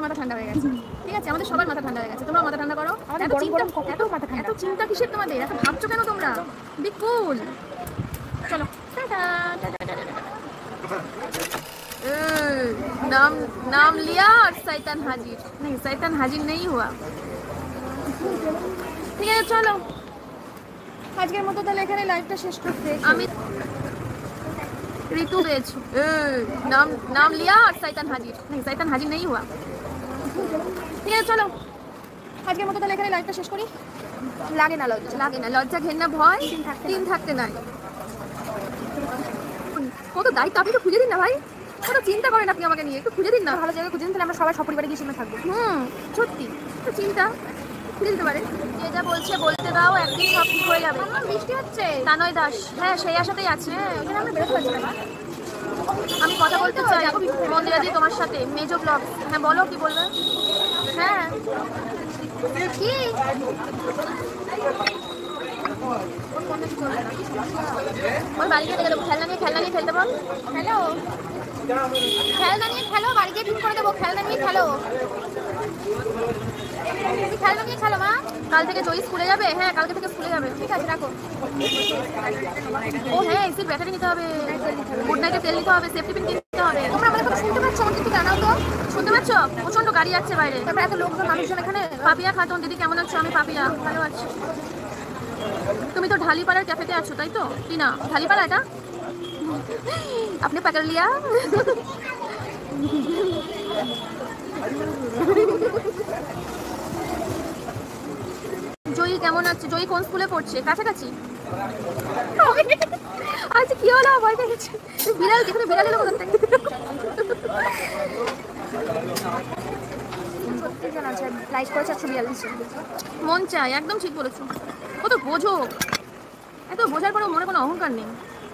আমার মাথা ঠান্ডা হয়ে গেছে, ঠিক আছে? আমাদের সবার মাথা ঠান্ডা হয়ে গেছে, তোমরা মাথা ঠান্ডা করো। এত চিন্তা কিসের তোমাদের? এত ভাবছো কেন তোমরা? Be cool. চলো नाम नाम लिया और शैतान हाजिर नहीं, शैतान हाजिर नहीं हुआ। ঠিক আছে চলো, আজকের মতো তাহলে এখানে লাইভটা শেষ করতে। আমি ঋতু পেয়েছি। नाम नाम लिया और शैतान हाजिर नहीं, शैतान हाजिर नहीं हुआ। ঠিক আছে চলো, আজকের মতো তাহলে এখানে লাইভটা শেষ করি। লাগে না লজ্জা, লাগে না লজ্জা, ঘেন্না, ভয় তিন থাকতে নাই। কত দায়িত্ব, আপনি তো খুঁজে দিন না ভাই, কত চিন্তা করেন আপনি আমাকে নিয়ে, একটু খুঁজে দিন না, ভালো জায়গা খুঁজে দিন, তাহলে আমরা সবাই সপরিবারে গিয়ে সেখানে থাকবো। সত্যি তো চিন্তা খুঁজে দিতে পারে। যে যা বলছে বলতে দাও, একদিন সব ঠিক হয়ে যাবে। বৃষ্টি হচ্ছে, তানয় দাস, হ্যাঁ সেই আশাতেই আছে। ওখানে আমরা বেরোতে পারছি না। আমি কথা বলতে চাই মন্দিরাদি তোমার সাথে, মেজো ব্লগ। হ্যাঁ বলো, কি বলবে? হ্যাঁ কি ওই বাড়ি গিয়ে গেলো, খেলনা নিয়ে খেলতে বল। হ্যালো, খেলনা নিয়ে খেলো, বাড়ি গিয়ে ঠিক করে দেবো। খেলনা নিয়ে খেলো, খেলনা নিয়ে খেলো মা। কাল থেকে জয়ী স্কুলে যাবে? হ্যাঁ কালকে থেকে স্কুলে যাবে। ঠিক আছে রাখো। ও হ্যাঁ, এসির ব্যাটারি নিতে হবে, গুড নাইটের তেল নিতে হবে, সেফটি পিন কিনতে হবে। তোমরা আমাদের কথা শুনতে পাচ্ছ? আমার কিন্তু জানাও তো, শুনতে পাচ্ছ? প্রচন্ড গাড়ি যাচ্ছে বাইরে, তারপরে এত লোকজন, মানুষজন এখানে। পাপিয়া খাতুন দিদি কেমন আছো? আমি পাপিয়া, ভালো আছি। তুমি তো ঢালিপাড়ার ক্যাফেতে আছো তাই তো? কি না ঢালিপাড়া এটা? আপনি পাকড় লিয়া। জয়ী কেমন আছে? জয়ী কোন স্কুলে পড়ছে? কাছাকাছি। আচ্ছা কি হলো, ভয় পেয়ে গেছে? বিড়াল, যেখানে বিড়াল এলো কোথা থেকে? মন চাই, একদম ঠিক বলেছো। কত বোঝো, এত বোঝার পরেও মনে কোনো অহংকার নেই।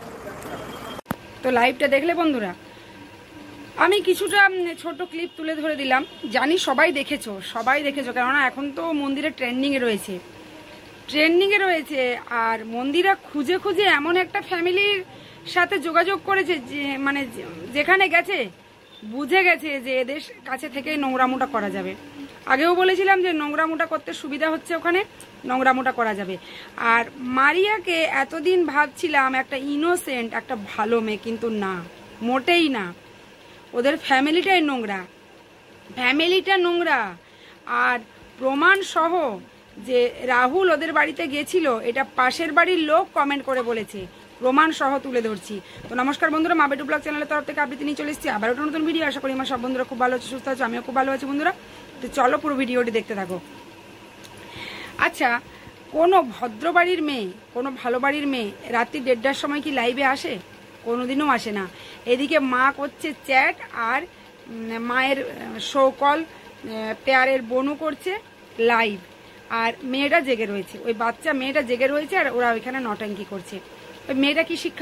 তো লাইভটা দেখলে বন্ধুরা, আমি কিছুটা ছোট ক্লিপ তুলে ধরে দিলাম। জানি সবাই দেখেছো কেননা এখন তো মন্দিরে ট্রেন্ডিংয়ে রয়েছে। আর মন্দিরা খুঁজে খুঁজে এমন একটা ফ্যামিলির সাথে যোগাযোগ করেছে যে মানে যেখানে গেছে বুঝে গেছে যে এদের কাছে থেকে নোংরামোটা করা যাবে। আগেও বলেছিলাম যে নোংরামোটা করতে সুবিধা হচ্ছে, ওখানে নোংরামোটা করা যাবে। আর মারিয়াকে এতদিন ভাবছিলাম একটা ইনোসেন্ট, একটা ভালো মেয়ে, কিন্তু না, মোটেই না। ওদের ফ্যামিলিটা নোংরা। আর প্রমাণ সহ যে রাহুল ওদের বাড়িতে গেছিল, এটা পাশের বাড়ির লোক কমেন্ট করে বলেছে, প্রমাণ সহ তুলে ধরছি। তো নমস্কার বন্ধুরা, মা বেটু ব্লগ চ্যানেলের তরফ থেকে আবৃত্তি নিয়ে চলে এসেছি আবার একটা নতুন ভিডিও। আশা করি আমার সব বন্ধুরা খুব ভালো আছে, সুস্থ আছে, আমিও খুব ভালো আছি বন্ধুরা। তো চলো পুরো ভিডিওটি দেখতে থাকো। আচ্ছা, কোনো ভদ্র বাড়ির মেয়ে, কোনো ভালো বাড়ির মেয়ে রাত্রি 1:30টার সময় কি লাইভে আসে? কোনোদিনও আসে না। এদিকে মা করছে চ্যাট, আর মায়ের শোকল পেয়ারের বোনও করছে লাইভ, আর মেয়েটা জেগে রয়েছে, ওই বাচ্চা মেয়েটা জেগে রয়েছে, আর ওরা ওইখানে নটাঙ্কি করছে। ওই মেয়েটা কি শিক্ষা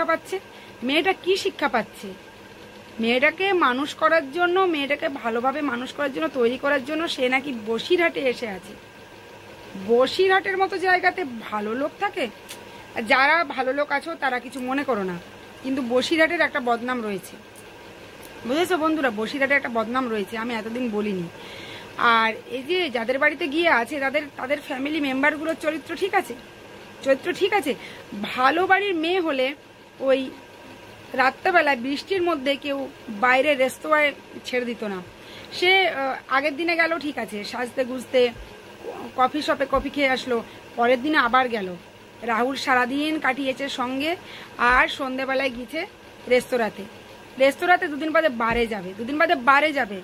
পাচ্ছে? মেয়েটাকে মানুষ করার জন্য, মেয়েটাকে ভালোভাবে মানুষ করার জন্য, তৈরি করার জন্য সে নাকি বসিরহাটে এসে আছে। বসিরহাটের মতো জায়গাতে ভালো লোক থাকে? যারা ভালো লোক আছো তারা কিছু মনে করো না, কিন্তু বসিরহাটের একটা বদনাম রয়েছে, বুঝেছো বন্ধুরা? বসিরহাটের একটা বদনাম রয়েছে, আমি এতদিন বলিনি। আর এই যে যাদের বাড়িতে গিয়ে আছে তাদের ফ্যামিলি মেম্বারগুলোর চরিত্র ঠিক আছে। ভালো বাড়ির মেয়ে হলে ওই রাত্রেবেলায় বৃষ্টির মধ্যে কেউ বাইরে রেস্তোরাঁয় ছেড়ে দিত না। সে আগের দিনে গেল, ঠিক আছে, সাজতে গুজতে কফি শপে কফি খেয়ে আসলো, পরের দিনে আবার গেল। রাহুল সারাদিন কাটিয়েছে সঙ্গে, আর সন্ধেবেলায় গিয়েছে রেস্তোরাঁতে 2 দিন বাদে বারে যাবে।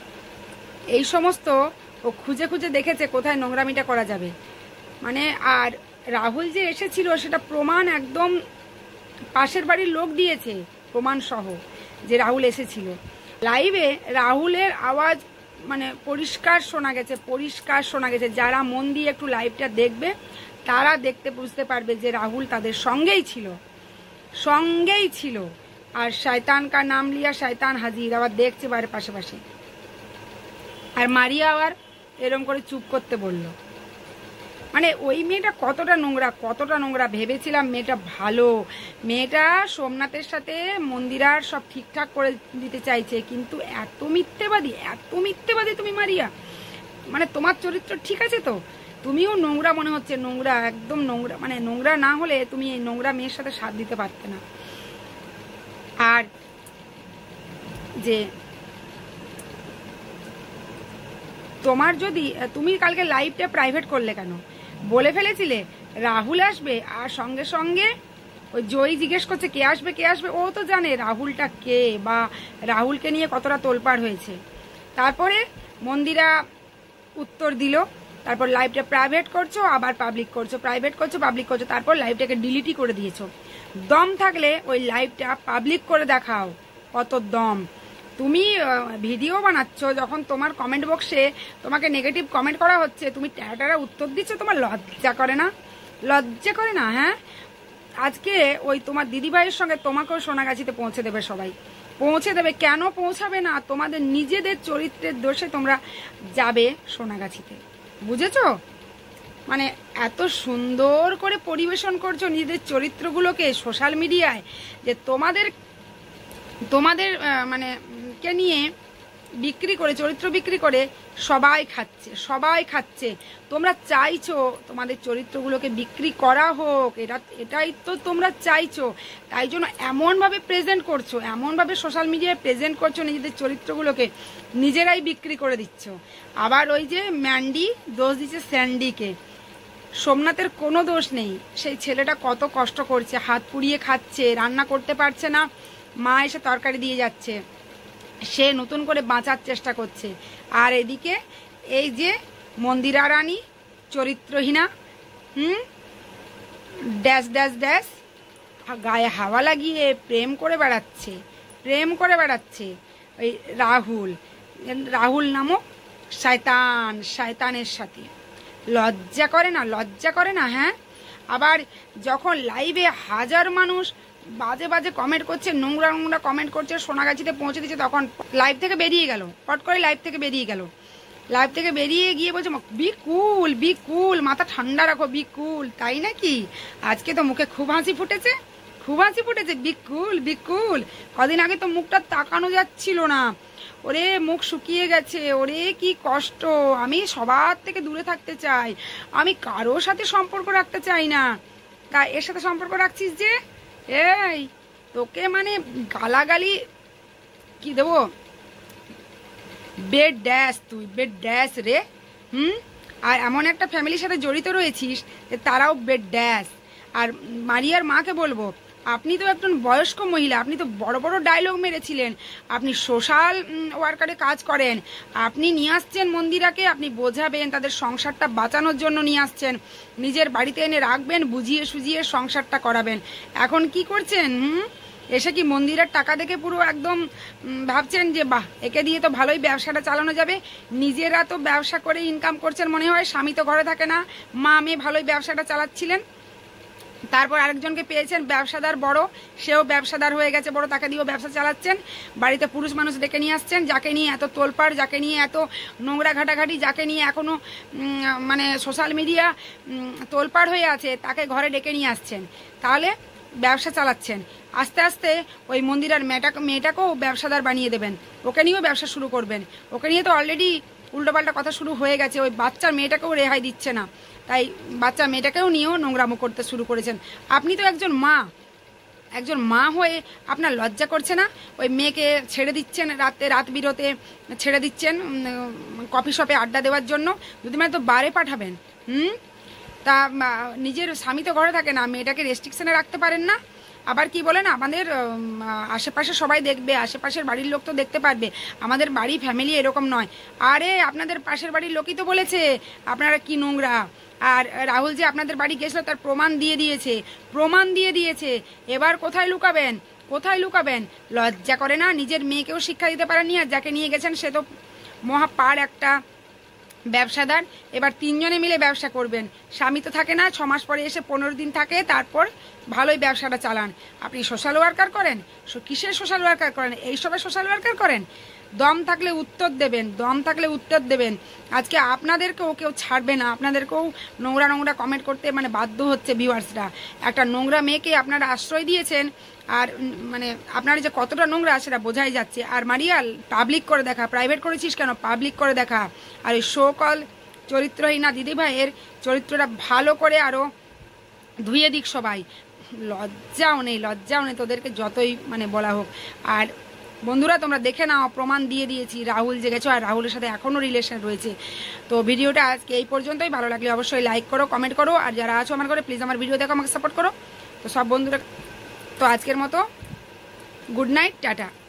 এই সমস্ত ও খুঁজে খুঁজে দেখেছে কোথায় নোংরামিটা করা যাবে। মানে আর রাহুল যে এসেছিল সেটা প্রমাণ একদম পাশের বাড়ির লোক দিয়েছে, প্রমাণ সহ যে রাহুল এসেছিল। লাইভে রাহুলের আওয়াজ মানে পরিষ্কার শোনা গেছে। যারা মন দিয়ে একটু লাইভটা দেখবে তারা বুঝতে পারবে যে রাহুল তাদের সঙ্গেই ছিল। আর শয়তান কা নাম লিয়া শয়তান হাজির আবার দেখছে বাইরে পাশাপাশি। আর মারিয়া আবার এরকম করে চুপ করতে বলল। মানে ওই মেয়েটা কতটা নোংরা ভেবেছিলাম মেয়েটা ভালো, মেয়েটা সোমনাথের সাথে মন্দিরার সব ঠিকঠাক করে দিতে চাইছে, কিন্তু এত মিথ্যেবাদী তুমি মারিয়া। মানে তোমার চরিত্র ঠিক আছে তো, তুমিও নোংরা মনে হচ্ছে, নোংরা, একদম নোংরা। মানে নোংরা না হলে তুমি এই নোংরা মেয়ের সাথে সাথ দিতে পারতে না। আর যে তোমার যদি, তুমি কালকে লাইভটা প্রাইভেট করলে কেন? বলে ফেলেছিলে রাহুল আসবে, আর সঙ্গে সঙ্গে ওই জয়ী জিজ্ঞেস করছে কে আসবে কে আসবে, ও তো জানে রাহুলটা কে বা রাহুলকে নিয়ে কতটা তোলপাড় হয়েছে। তারপরে মন্দিরা উত্তর দিল, তারপর লাইভটা প্রাইভেট করছো, আবার পাবলিক করছো, প্রাইভেট করছো, পাবলিক করছো, তারপর লাইভটাকে ডিলিটই করে দিয়েছো। দম থাকলে ওই লাইভটা পাবলিক করে দেখাও, কত দম। তুমি ভিডিও বানাচ্ছ, যখন তোমার কমেন্ট বক্সে তোমাকে নেগেটিভ কমেন্ট করা হচ্ছে, তুমি ট্যাটারা উত্তর দিচ্ছ, তোমার লজ্জা করে না? লজ্জা করে না? হ্যাঁ, আজকে ওই তোমার দিদিভাইয়ের সঙ্গে তোমাকেও সোনাগাছিতে পৌঁছে দেবে, সবাই পৌঁছে দেবে। কেন পৌঁছাবে না? তোমাদের নিজেদের চরিত্রের দোষে তোমরা যাবে সোনাগাছিতে, বুঝেছো? মানে এত সুন্দর করে পরিবেশন করছো নিজেদের চরিত্রগুলোকে সোশ্যাল মিডিয়ায়, যে তোমাদের মানে কে নিয়ে বিক্রি করে, চরিত্র বিক্রি করে সবাই খাচ্ছে। তোমরা চাইছো তোমাদের চরিত্রগুলোকে বিক্রি করা হোক, এটাই তো তোমরা চাইছো। তাই জন্য এমনভাবে প্রেজেন্ট করছো, এমনভাবে সোশ্যাল মিডিয়ায় প্রেজেন্ট করছো নিজেদের চরিত্রগুলোকে, নিজেরাই বিক্রি করে দিচ্ছ। আবার ওই যে ম্যান্ডি দোষ দিচ্ছে স্যান্ডিকে, সোমনাথের কোনো দোষ নেই। সেই ছেলেটা কত কষ্ট করছে, হাত পুড়িয়ে খাচ্ছে, রান্না করতে পারছে না, মা এসে তরকারি দিয়ে যাচ্ছে, সে নতুন করে বাঁচার চেষ্টা করছে। আর এদিকে এই যে মন্দিরা রানী চরিত্রহীনা, ড্যাশ ড্যাশ ড্যাশ গায়ে হাওয়া লাগিয়ে প্রেম করে বেড়াচ্ছে ওই রাহুল নামক শয়তানের সাথে। লজ্জা করে না? হ্যাঁ, আবার যখন লাইভে হাজার মানুষ বাজে কমেন্ট করছে, নোংরা কমেন্ট করছে, সোনাগাছিতে পৌঁছে দিচ্ছে, তখন লাইভ থেকে বেরিয়ে গেল, পট করে লাইভ থেকে বেরিয়ে গিয়ে বলছে বি কুল, মাথা ঠান্ডা রাখো, বি কুল। তাই নাকি? আজকে তো মুখে খুব হাসি ফুটেছে, বি কুল। কদিন আগে তো মুখটা তাকানো যাচ্ছিল না, ওরে মুখ শুকিয়ে গেছে, ওরে কি কষ্ট। আমি সবার থেকে দূরে থাকতে চাই, আমি কারোর সাথে সম্পর্ক রাখতে চাই না। তা এর সাথে সম্পর্ক রাখছিস যে, এই তোকে মানে গালাগালি কি দেবো, বেড ড্যাশ রে। আর এমন একটা ফ্যামিলির সাথে জড়িত রয়েছিস যে তারাও বেড ড্যাশ। আর মারিয়ার মাকে বলবো, আপনি তো একজন বয়স্ক মহিলা, আপনি তো বড় বড় ডায়লগ মেরেছিলেন, আপনি সোশ্যাল ওয়ার্কারে কাজ করেন, আপনি নিয়ে আসছেন মন্দিরাকে, আপনি বোঝাবেন, তাদের সংসারটা বাঁচানোর জন্য নিয়ে আসছেন, নিজের বাড়িতে এনে রাখবেন, বুঝিয়ে সুঝিয়ে সংসারটা করাবেন। এখন কি করছেন? এসে কি মন্দিরের টাকা দেখে পুরো একদম ভাবছেন যে বাহ, একে দিয়ে তো ভালোই ব্যবসাটা চালানো যাবে। নিজেরা তো ব্যবসা করে ইনকাম করছেন মনে হয়, স্বামী তো ঘরে থাকে না, মা মেয়ে ভালোই ব্যবসাটা চালাচ্ছিলেন। তারপর আরেকজনকে পেয়েছেন ব্যবসাদার বড়, সেও ব্যবসাদার হয়ে গেছে বড়, তাকে দিয়েও ব্যবসা চালাচ্ছেন। বাড়িতে পুরুষ মানুষ ডেকে নিয়ে আসছেন, যাকে নিয়ে এত তোলপাড়, যাকে নিয়ে এত নোংরা ঘাটাঘাটি, যাকে নিয়ে এখনো মানে সোশ্যাল মিডিয়া তোলপাড় হয়ে আছে, তাকে ঘরে ডেকে নিয়ে আসছেন। তাহলে ব্যবসা চালাচ্ছেন। আস্তে আস্তে ওই মন্দিরার মেয়েটাকেও ব্যবসাদার বানিয়ে দেবেন, ওকে নিয়েও ব্যবসা শুরু করবেন। ওকে নিয়ে তো অলরেডি উল্টোপাল্টা কথা শুরু হয়ে গেছে, ওই বাচ্চার মেয়েটাকেও রেহাই দিচ্ছে না, তাই বাচ্চা মেয়েটাকেও নিয়েও নোংরামো করতে শুরু করেছেন। আপনি তো একজন মা হয়ে আপনার লজ্জা করছে না? ওই মেয়েকে ছেড়ে দিচ্ছেন, রাত বিরতে ছেড়ে দিচ্ছেন কফি শপে আড্ডা দেওয়ার জন্য, যদি মানে তো বারে পাঠাবেন। তা নিজের স্বামী তো ঘরে থাকে না, মেয়েটাকে রেস্ট্রিকশনে রাখতে পারেন না? আবার কি বলেন, আমাদের আশেপাশে সবাই দেখবে, আশেপাশের বাড়ির লোক তো দেখতে পারবে, আমাদের বাড়ি ফ্যামিলি এরকম নয়। আরে আপনাদের পাশের বাড়ির লোকই তো বলেছে আপনারা কি নোংরা। আর রাহুল যে আপনাদের বাড়ি গেছিল তার প্রমাণ দিয়ে দিয়েছে। এবার কোথায় লুকাবেন? লজ্জা করে না? নিজের মেয়েকেও শিক্ষা দিতে পারেননি, আর যাকে নিয়ে গেছেন সে তো মহাপার একটা ব্যবসাদার। এবার তিনজনে মিলে ব্যবসা করবেন, স্বামী তো থাকে না, 6 মাস পরে এসে 15 দিন থাকে, তারপর ভালোই ব্যবসাটা চালান। আপনি সোশ্যাল ওয়ার্কার করেন? কিসের সোশ্যাল ওয়ার্কার করেন? এইসবের সোশ্যাল ওয়ার্কার করেন? দম থাকলে উত্তর দেবেন, দম থাকলে উত্তর দেবেন। আজকে আপনাদেরকেও কেউ ছাড়বে না, আপনাদেরকেও নোংরা নোংরা কমেন্ট করতে মানে বাধ্য হচ্ছে ভিউয়ার্সরা। একটা নোংরা মেয়েকে আপনারা আশ্রয় দিয়েছেন, আর মানে আপনারা যে কতটা নোংরা সেটা বোঝাই যাচ্ছে। আর মারিয়াল, পাবলিক করে দেখা, প্রাইভেট করেছিস কেন? পাবলিক করে দেখা। আর এই শো কল চরিত্রহীনা দিদিভাইয়ের চরিত্রটা ভালো করে আরও ধুয়ে দিক সবাই। লজ্জাও নেই তোদেরকে যতই মানে বলা হোক। আর বন্ধুরা তোমরা দেখে নাও, প্রমাণ দিয়ে দিয়েছি, রাহুল যে গেছো আর রাহুলের সাথে এখনও রিলেশন রয়েছে। তো ভিডিওটা আজকে এই পর্যন্তই। ভালো লাগলে অবশ্যই লাইক করো, কমেন্ট করো, আর যারা আছো আমার ঘরে প্লিজ আমার ভিডিও দেখো, আমাকে সাপোর্ট করো। তো সব বন্ধুরা, তো আজকের মতো গুড নাইট, টাটা।